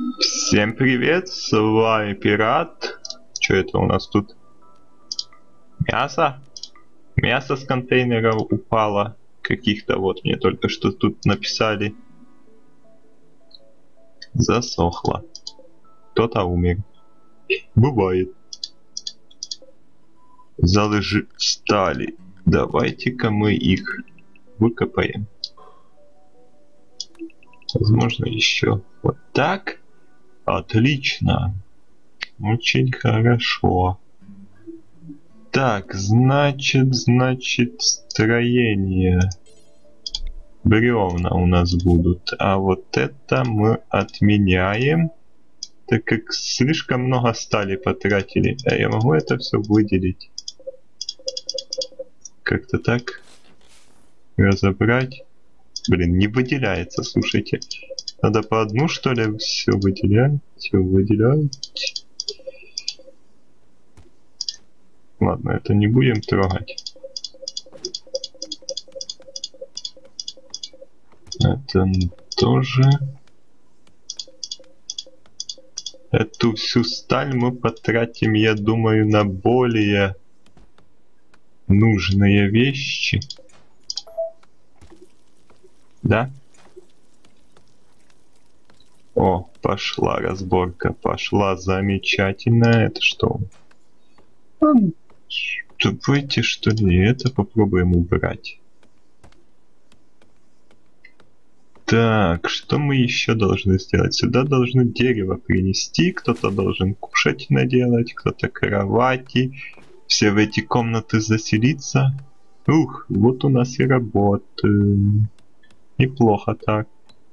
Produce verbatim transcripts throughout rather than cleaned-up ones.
Всем привет, с вами Пират. Что это у нас тут? Мясо? Мясо с контейнера упало. Каких-то вот мне только что тут написали. Засохло. Кто-то умер. Бывает. Залежи стали. Давайте-ка мы их выкопаем. Возможно, еще вот так. Отлично. Очень хорошо. Так, значит, значит, строение. Бревна у нас будут. А вот это мы отменяем, так как слишком много стали потратили. А я могу это все выделить. Как-то так. Разобрать. Блин, не выделяется, слушайте. Надо по одну, что ли, все выделять. Все выделять. Ладно, это не будем трогать. Это тоже. Эту всю сталь мы потратим, я думаю, на более нужные вещи. Да? О, пошла разборка, пошла замечательно. Это что? Давайте, что ли, это попробуем убрать. Так, что мы еще должны сделать? Сюда должны дерево принести, кто-то должен кушать наделать, кто-то кровати. Все в эти комнаты заселиться. Ух, вот у нас и работаем. Неплохо так.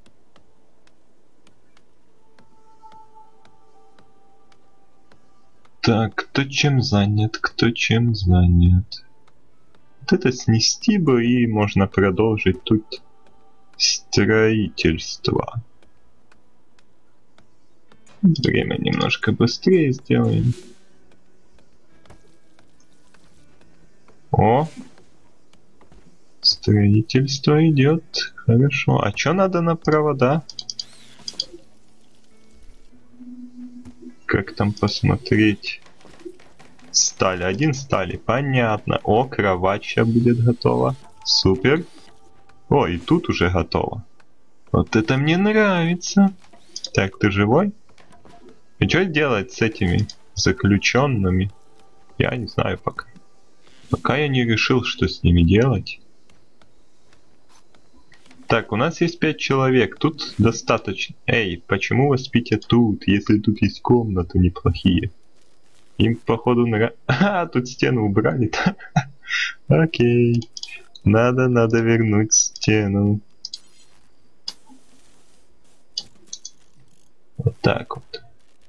Так, кто чем занят, кто чем занят. Вот это снести бы, и можно продолжить тут строительство. Время немножко быстрее сделаем. О! Строительство идет. Хорошо. А что надо на провода? Как там посмотреть? Сталь. Один стали. Понятно. О, кровать сейчас будет готова. Супер. О, и тут уже готово. Вот это мне нравится. Так, ты живой? И что делать с этими заключенными? Я не знаю пока. Пока я не решил, что с ними делать. Так, у нас есть пять человек. Тут достаточно. Эй, почему вы спите тут, если тут есть комнаты неплохие? Им, походу, нравится... А, тут стену убрали-то. Окей. Надо, надо вернуть стену. Вот так вот.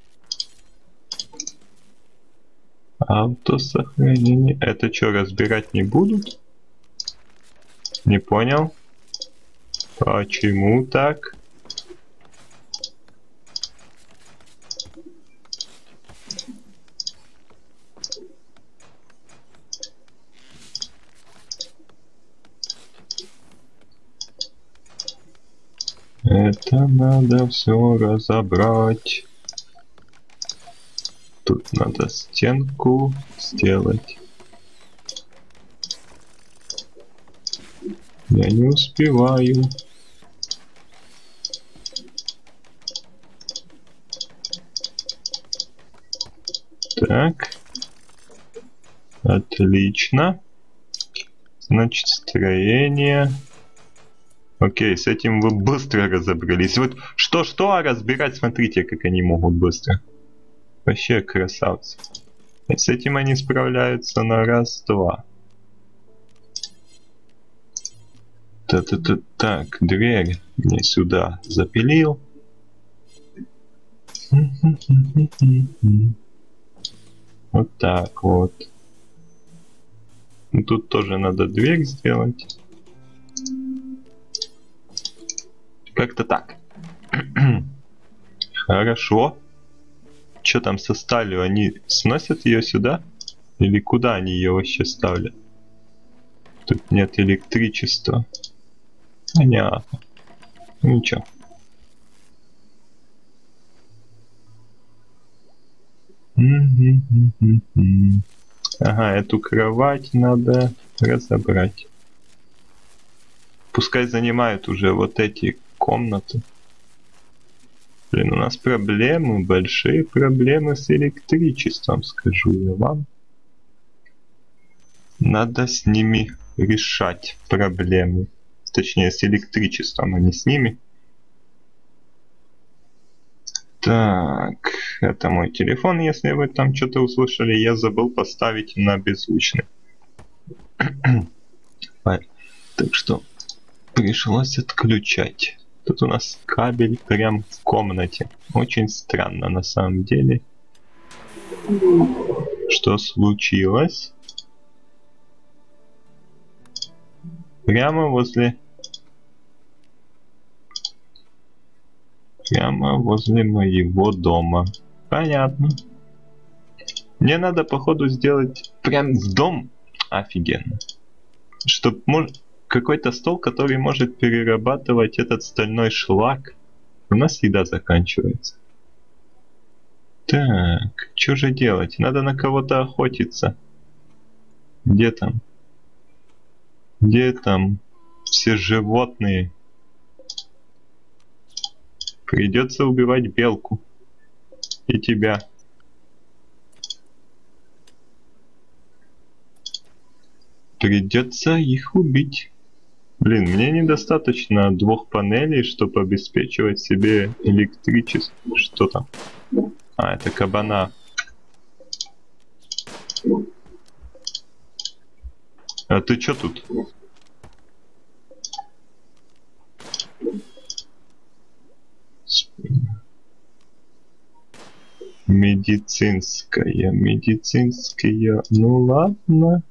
Автосохранение. Это что, разбирать не будут? Не понял. Почему так? Это надо все разобрать. Тут надо стенку сделать. Я не успеваю. Так. Отлично. Значит, строение. Окей, с этим вы быстро разобрались. Вот что-что, а разбирать, смотрите, как они могут быстро. Вообще красавцы. И с этим они справляются на раз-два. Та-та-та. Так, дверь мне сюда запилил. Вот так вот. Тут тоже надо дверь сделать. Как-то так. Хорошо. Что там со сталью? Они сносят ее сюда? Или куда они ее вообще ставят? Тут нет электричества. Понятно. Ничего. Ага, эту кровать надо разобрать. Пускай занимают уже вот эти комнаты. Блин, у нас проблемы, большие проблемы с электричеством, скажу я вам. Надо с ними решать проблемы. Точнее, с электричеством, а не с ними. Так, это мой телефон, если вы там что-то услышали. Я забыл поставить на беззвучный. Так что пришлось отключать. Тут у нас кабель прям в комнате. Очень странно на самом деле. Что случилось? Прямо возле... Прямо возле моего дома. Понятно. Мне надо, походу, сделать прям в дом. Офигенно. Чтоб может... какой-то стол, который может перерабатывать этот стальной шлак. У нас еда заканчивается. Так, что же делать? Надо на кого-то охотиться. Где там? Где там все животные? Придется убивать белку. И тебя. Придется их убить. Блин, мне недостаточно двух панелей, чтобы обеспечивать себе электричество. Что там? А, это кабана. А ты чё тут? Медицинская, медицинская. Ну ладно.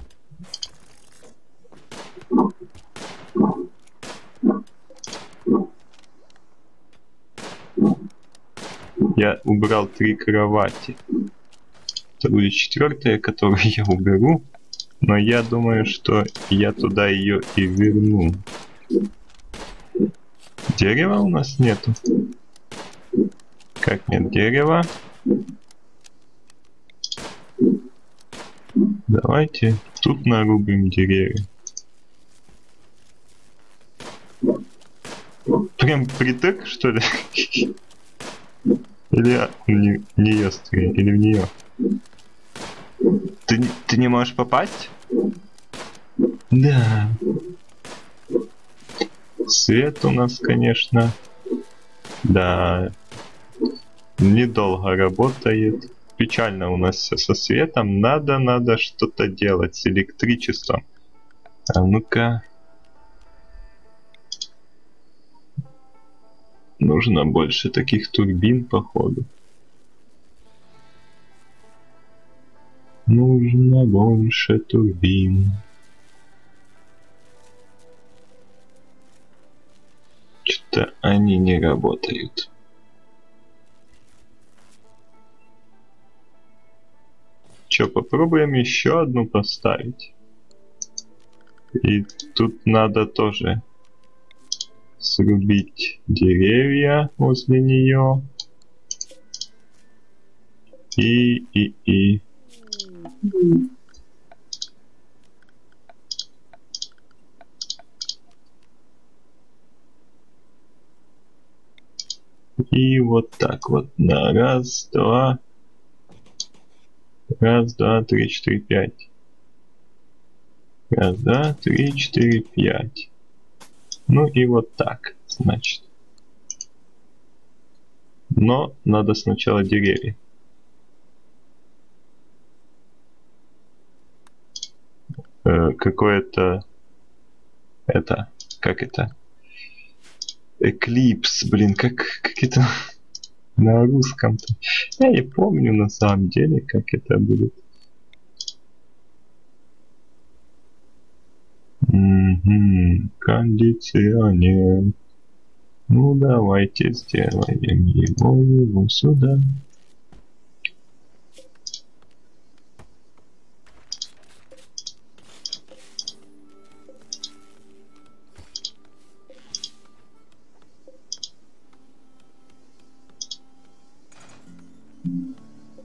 Я убрал три кровати. Это будет четвертая, которую я уберу. Но я думаю, что я туда ее и верну. Дерева у нас нету. Как нет дерева? Давайте тут нарубим деревья. Прям притык, что ли? Или не, не ее стрелять, или в нее? Ты, ты не можешь попасть? Да. Свет у нас, конечно, да, недолго работает. Печально у нас все со светом. Надо, надо что-то делать с электричеством. А ну-ка. Нужно больше таких турбин, походу. Нужно больше турбин. Что-то они не работают. Че, попробуем еще одну поставить. И тут надо тоже срубить деревья возле нее. И, и, и. И вот так вот на раз, два. Раз, два, три, четыре, пять. Раз, два, три, четыре, пять. Ну и вот так, значит. Но надо сначала деревья. Э, какое-то... Это... Как это? Эклипс, блин, как, как это на русском-то? Я не помню на самом деле, как это будет. Угу, кондиционер. Ну давайте сделаем его, его сюда.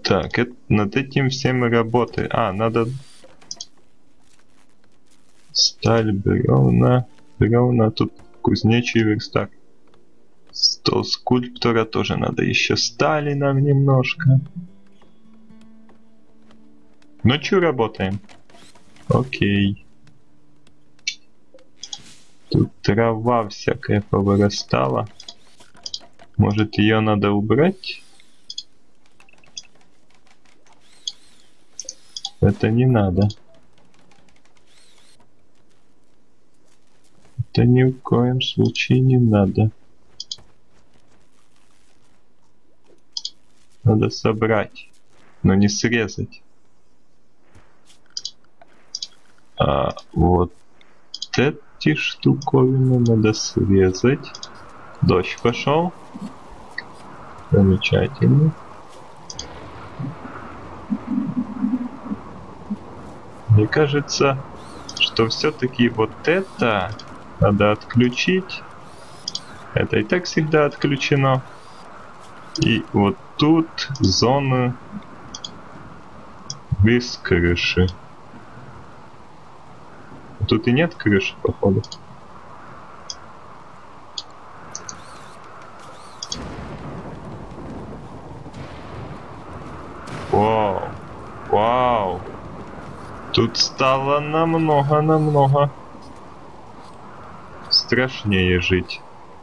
Так, это, над этим всем и работаем. А, надо... Сталь, бревна, бревна, тут кузнечий верстак. Стол скульптора тоже надо еще стали нам немножко. Ночью работаем. Окей. Тут трава всякая повырастала. Может, ее надо убрать? Это не надо. Это ни в коем случае не надо. Надо собрать, но не срезать. А вот эти штуковины надо срезать. Дождь пошел. Замечательно. Мне кажется, что все-таки вот это надо отключить. Это и так всегда отключено. И вот тут зоны без крыши. Тут и нет крыши, походу. Вау. Вау. Тут стало намного-намного страшнее жить.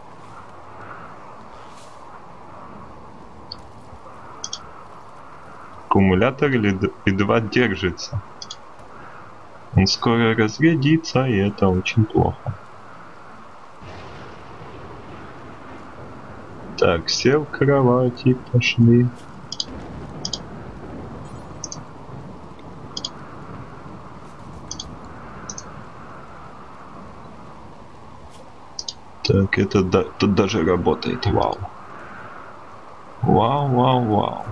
Аккумулятор едва держится. Он скоро разрядится, и это очень плохо. Так, все в кровати пошли. Так, это да, тут даже работает, вау. Вау, вау, вау.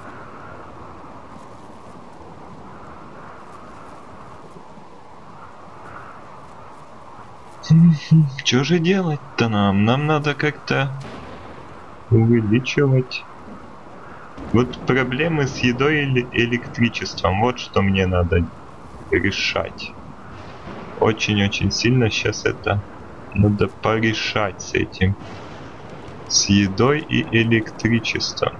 Что же делать-то нам? Нам надо как-то увеличивать. Вот проблемы с едой или электричеством. Вот что мне надо решать. Очень-очень сильно сейчас это надо порешать с этим. С едой и электричеством.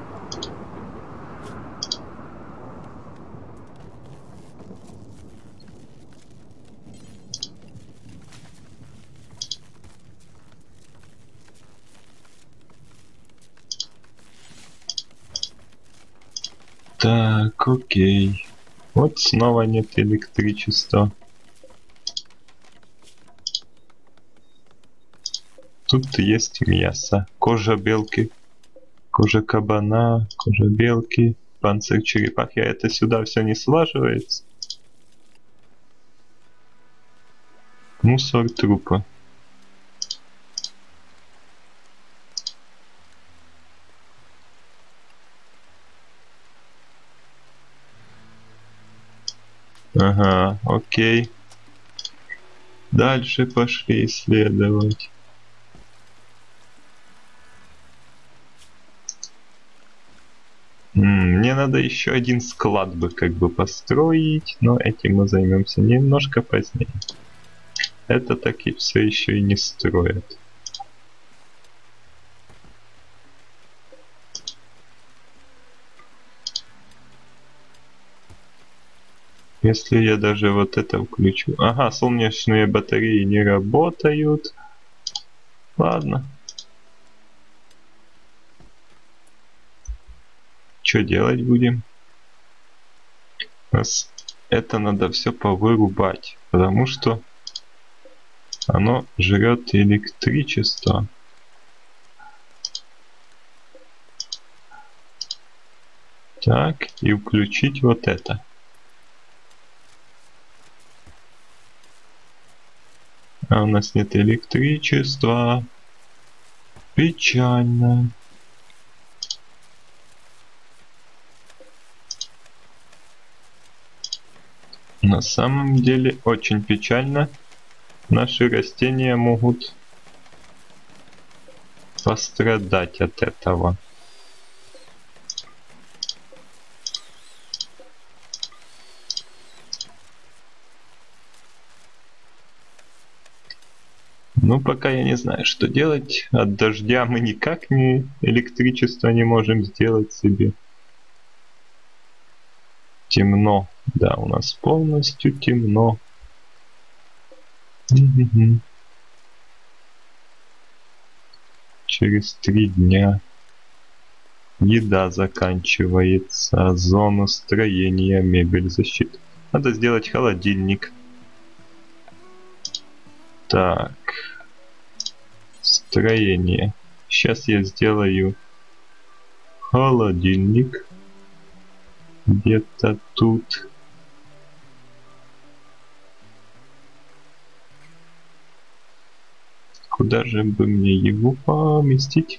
Так, окей. Вот снова нет электричества. Тут есть мясо. Кожа белки. Кожа кабана. Кожа белки. Панцирь черепахи. А это сюда все не слаживается. Мусор трупа. Ага, окей. Дальше пошли исследовать. М-м, мне надо еще один склад бы как бы построить, но этим мы займемся немножко позднее. Это таки все еще и не строят. Если я даже вот это включу... Ага, солнечные батареи не работают. Ладно. Что делать будем? Это надо все повырубать, потому что оно жрет электричество. Так, и включить вот это. А у нас нет электричества. Печально. На самом деле очень печально. Наши растения могут пострадать от этого. Ну, пока я не знаю, что делать. От дождя мы никак не электричество не можем сделать себе. Темно. Да, у нас полностью темно. Угу. Через три дня еда заканчивается. Зона строения, мебель, защита. Надо сделать холодильник. Так. Строение. Сейчас я сделаю холодильник. Где-то тут. Куда же бы мне его поместить?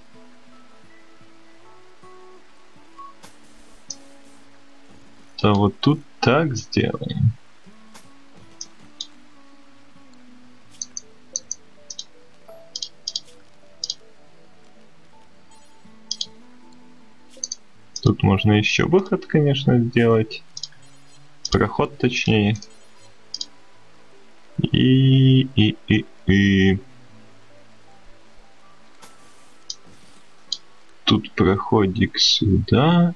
Да вот тут так сделаем. Тут можно еще выход, конечно, сделать. Проход, точнее. И, и, и, и. Тут проходик сюда.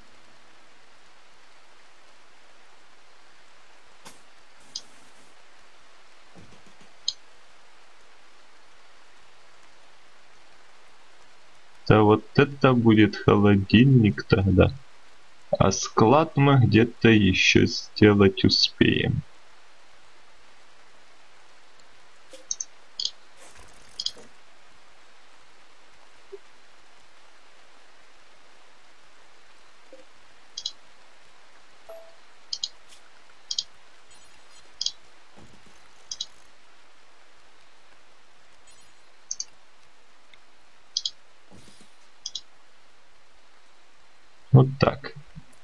Да вот это будет холодильник тогда. А склад мы где-то еще сделать успеем. Вот так.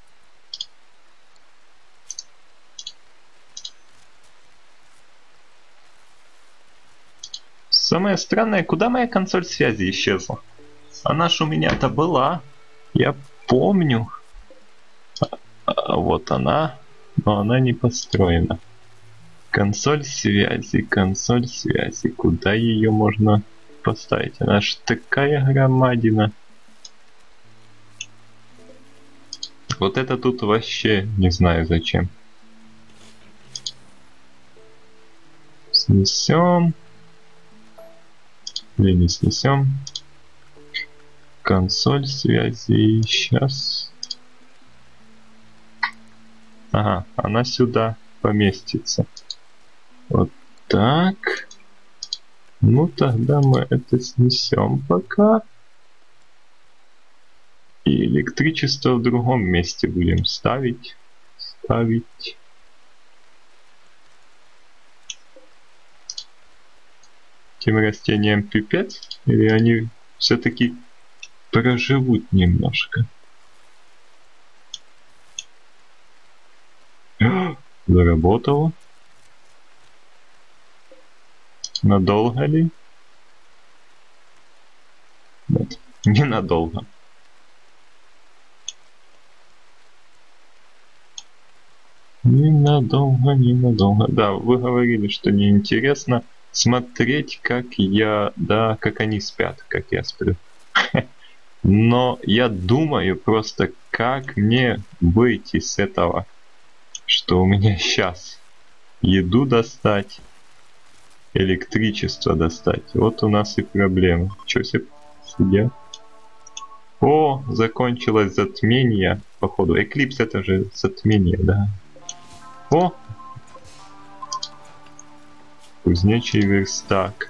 Самое странное, куда моя консоль связи исчезла? Она ж у меня-то была. Я помню. А вот она. Но она не построена. Консоль связи, консоль связи. Куда ее можно поставить? Она ж такая громадина. Вот это тут вообще не знаю зачем. Снесем. Или не снесем. Консоль связи. Сейчас. Ага, она сюда поместится. Вот так. Ну тогда мы это снесем пока. И электричество в другом месте будем ставить. Ставить. Тем растениям пипец? Или они все-таки проживут немножко? Заработало. Надолго ли? Нет, ненадолго. Ненадолго, ненадолго. Да, вы говорили, что неинтересно смотреть, как я, да, как они спят, как я сплю. Но я думаю просто, как мне выйти с этого, что у меня сейчас еду достать, электричество достать. Вот у нас и проблема. Чё себе сидят? О, закончилось затмение, походу. Эклипс это же затмение, да. О! Кузнечий верстак.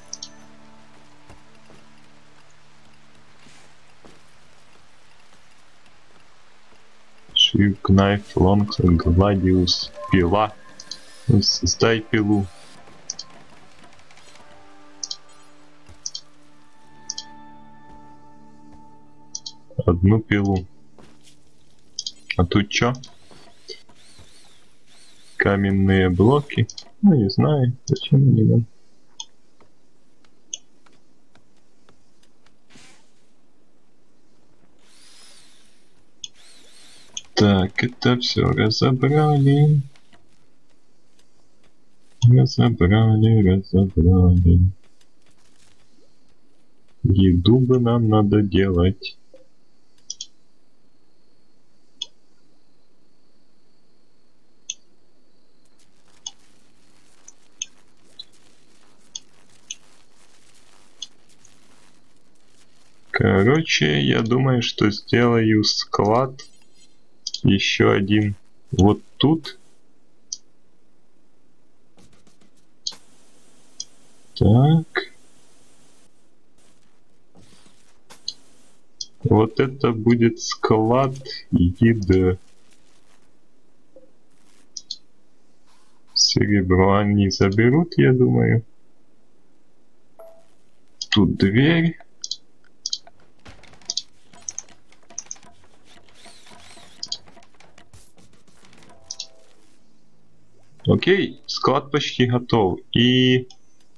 Швик, кнайф, лонгс, гладиус, пила. Сдай пилу. Одну пилу. А тут чё? Каменные блоки. Ну, не знаю, зачем они нам. Так, это все разобрали. Разобрали, разобрали. Еду бы нам надо делать. Короче, я думаю, что сделаю склад еще один вот тут. Так. Вот это будет склад еды. Серебро они заберут, я думаю. Тут дверь. Окей, склад почти готов. И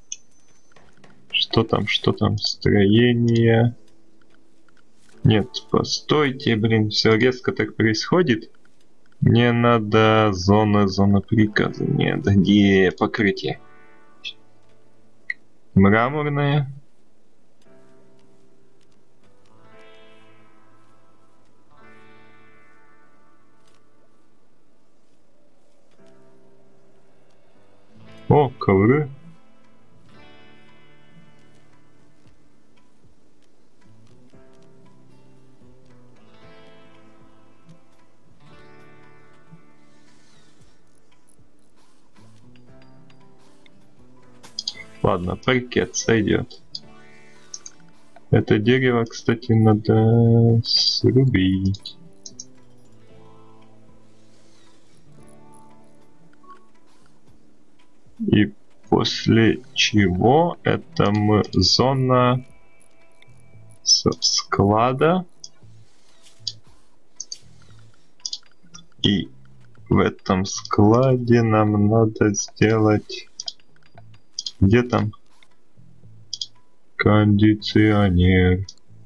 что там, что там? Строение. Нет, постойте, блин, все резко так происходит. Мне надо зона, зона приказа. Нет, где покрытие? Мраморное. О, ковры. Ладно, паркет сойдет. Это дерево, кстати, надо срубить. И после чего это мы зона склада. И в этом складе нам надо сделать... Где там? Кондиционер.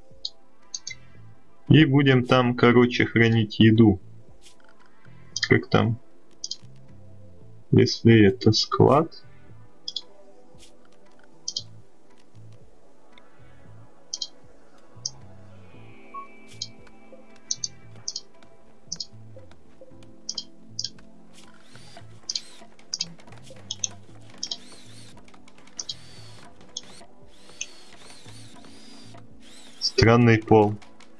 И будем там, короче, хранить еду. Как там? Если это склад... Странный пол.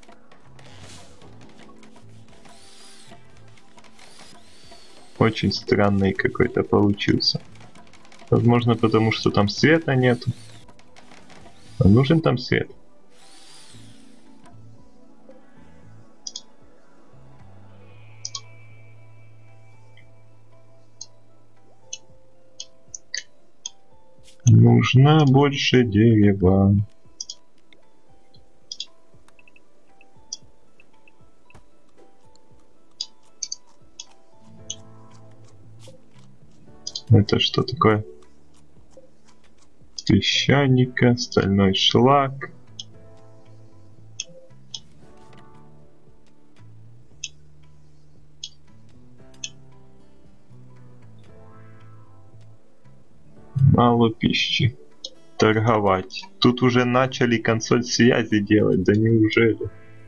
Очень странный какой-то получился. Возможно, потому что там света нету. А нужен там свет? Нужно больше дерева. Это что такое? Песчаника, стальной шлак. Мало пищи. Торговать. Тут уже начали консоль связи делать, да неужели?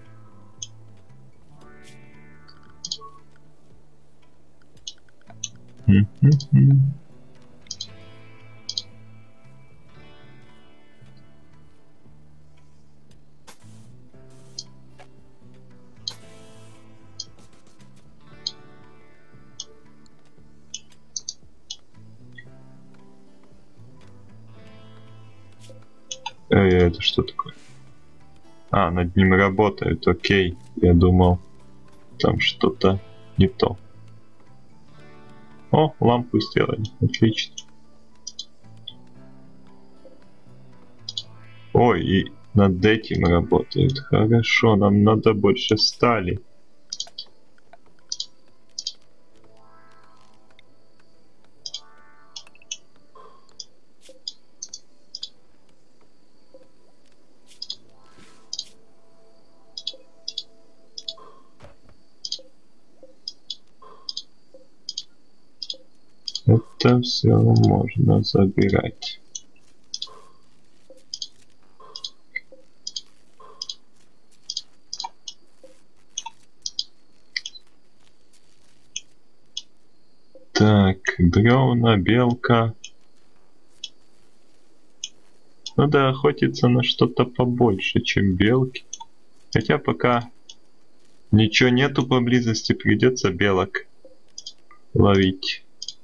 Эй, это что такое? А, над ним работают, окей. Я думал, там что-то не то. О, лампу сделали, отлично. Ой, и над этим работают. Хорошо, нам надо больше стали. Это все можно забирать. Так, бревна, белка. Надо охотиться на что-то побольше, чем белки. Хотя пока ничего нету поблизости, придется белок ловить.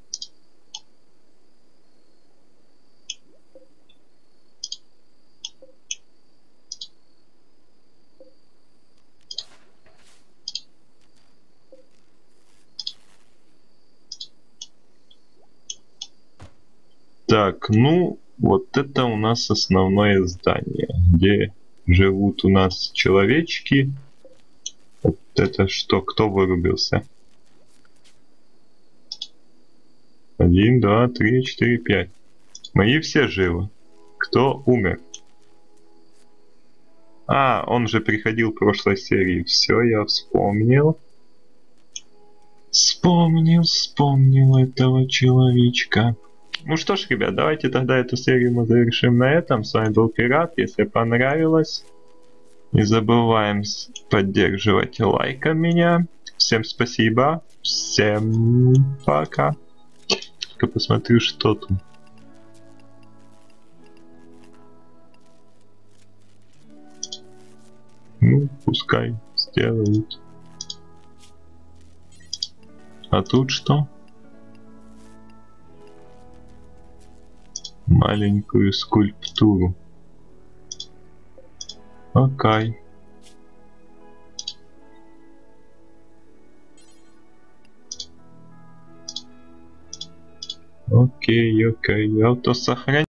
Так, ну, вот это у нас основное здание, где живут у нас человечки. Вот это что, кто вырубился? Один, два, три, четыре, пять. Мои все живы. Кто умер? А, он же приходил в прошлой серии. Все, я вспомнил. Вспомнил, вспомнил этого человечка. Ну что ж, ребят, давайте тогда эту серию мы завершим на этом. С вами был Пират. Если понравилось, не забываем поддерживать лайком меня. Всем спасибо. Всем пока. Только посмотрю, что тут. Ну, пускай сделают. А тут что? Маленькую скульптуру. Окей. Окей, окей. Автосохранение.